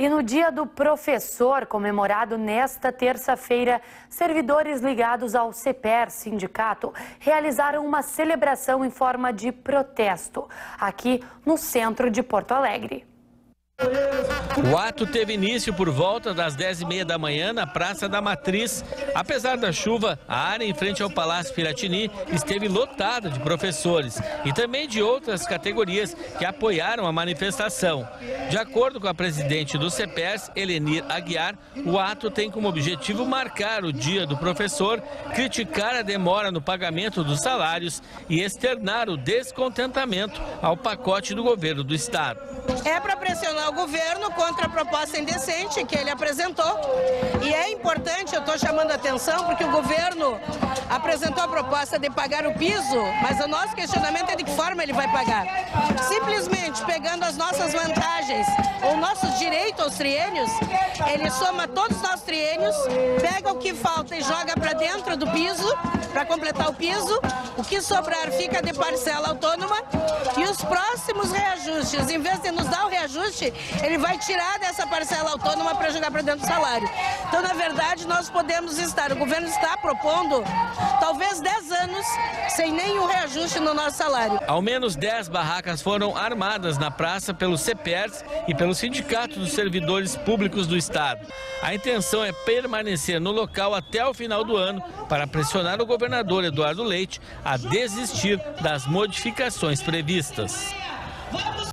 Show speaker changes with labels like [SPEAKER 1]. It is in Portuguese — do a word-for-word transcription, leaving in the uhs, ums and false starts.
[SPEAKER 1] E no Dia do Professor, comemorado nesta terça-feira, servidores ligados ao CEPER, sindicato, realizaram uma celebração em forma de protesto, aqui no centro de Porto Alegre.
[SPEAKER 2] O ato teve início por volta das dez e meia da manhã na Praça da Matriz. Apesar da chuva, a área em frente ao Palácio Piratini esteve lotada de professores e também de outras categorias que apoiaram a manifestação. De acordo com a presidente do CEPER, Elenir Aguiar, o ato tem como objetivo marcar o Dia do Professor, criticar a demora no pagamento dos salários e externar o descontentamento ao pacote do governo do estado.
[SPEAKER 3] É para pressionar o governo contra a proposta indecente que ele apresentou. E é importante, eu estou chamando a atenção, porque o governo apresentou a proposta de pagar o piso, mas o nosso questionamento é de que forma ele vai pagar. Simplesmente pegando as nossas vantagens, ou nossos direitos aos triênios, ele soma todos os nossos triênios, pega o que falta e joga para dentro do piso, para completar o piso, o que sobrar fica de parcela autônoma e os próximos reajustes, em vez de nos dar o reajuste, ele vai tirar dessa parcela autônoma para jogar para dentro do salário. Então, na verdade, nós podemos estar, o governo está propondo talvez dez anos sem nenhum reajuste no nosso salário.
[SPEAKER 2] Ao menos dez barracas foram armadas na praça pelo CEPER e pelo Sindicato dos Servidores Públicos do Estado. A intenção é permanecer no local até o final do ano para pressionar o governador Eduardo Leite a desistir das modificações previstas.
[SPEAKER 3] Vamos